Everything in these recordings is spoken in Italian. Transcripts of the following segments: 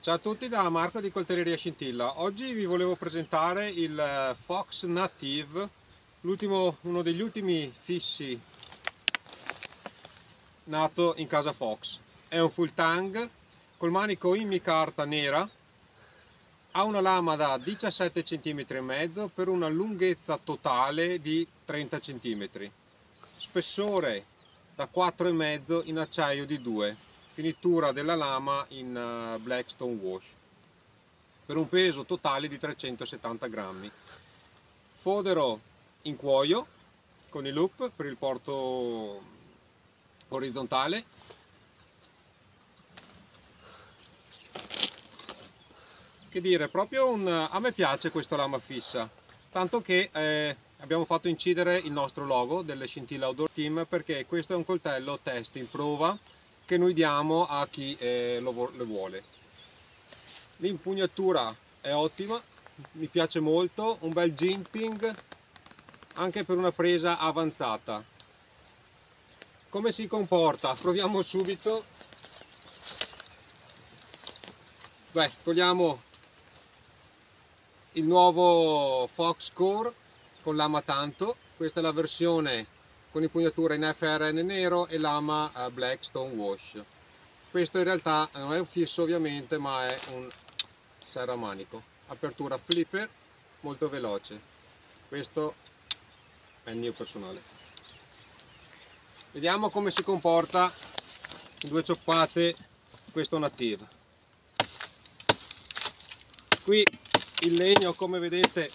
Ciao a tutti da Marco di Coltelleria Scintilla. Oggi vi volevo presentare il Fox Native, uno degli ultimi fissi nato in casa Fox. È un full tang col manico in micarta nera, ha una lama da 17 cm e mezzo per una lunghezza totale di 30 cm, spessore da 4,5 in acciaio di 2, finitura della lama in black stone wash, per un peso totale di 370 grammi. Fodero in cuoio con i loop per il porto orizzontale. Che dire, a me piace questo lama fissa, tanto che abbiamo fatto incidere il nostro logo delle Scintilla Outdoor Team, perché questo è un coltello test in prova che noi diamo a chi lo vuole. L'impugnatura è ottima, mi piace molto, un bel jimping anche per una presa avanzata. Come si comporta? Proviamo subito. Togliamo il nuovo Fox Core con lama tanto. Questa è la versione con impugnatura in FRN nero e lama black stone wash. Questo in realtà non è un fisso ovviamente, ma è un serramanico. Apertura flipper molto veloce. Questo è il mio personale. Vediamo come si comporta in due cioppate questo Native. Qui il legno, come vedete,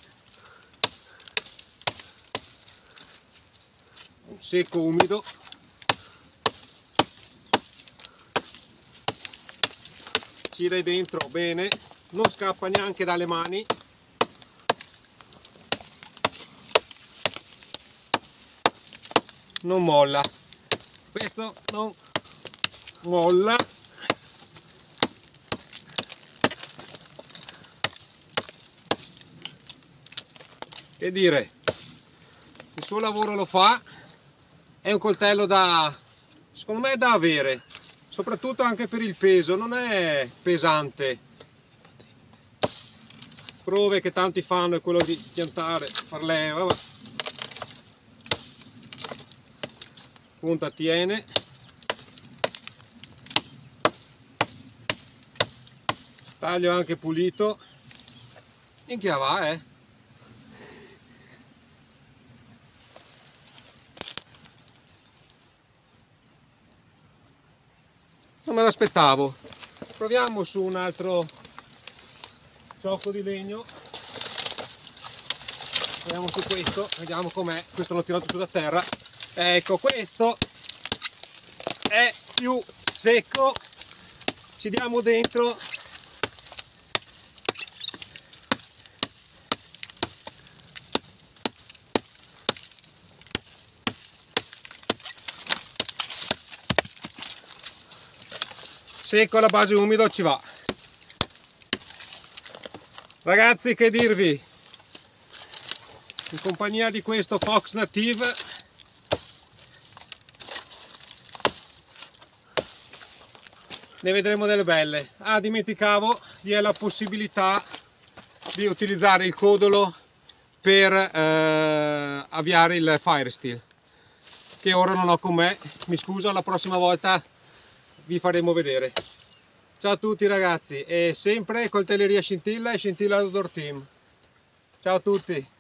un secco umido, ci dai dentro bene, non scappa neanche dalle mani. Non molla, questo non molla. Che dire, il suo lavoro lo fa, è un coltello secondo me è da avere, soprattutto anche per il peso, non è pesante. Prove che tanti fanno è quello di piantare, far leva, punta tiene, taglio anche pulito, minchia va Non me l'aspettavo. Proviamo su un altro ciocco di legno. Proviamo su questo, vediamo com'è. Questo l'ho tirato su da terra. Ecco, questo è più secco. Ci diamo dentro. Secco alla base, umido ci va. Ragazzi, che dirvi, in compagnia di questo Fox Native ne vedremo delle belle. Dimenticavo, vi è la possibilità di utilizzare il codolo per avviare il Firesteel, che ora non ho con me. Mi scuso, la prossima volta vi faremo vedere. Ciao a tutti ragazzi, e sempre Coltelleria Scintilla e Scintilla Outdoor Team. Ciao a tutti.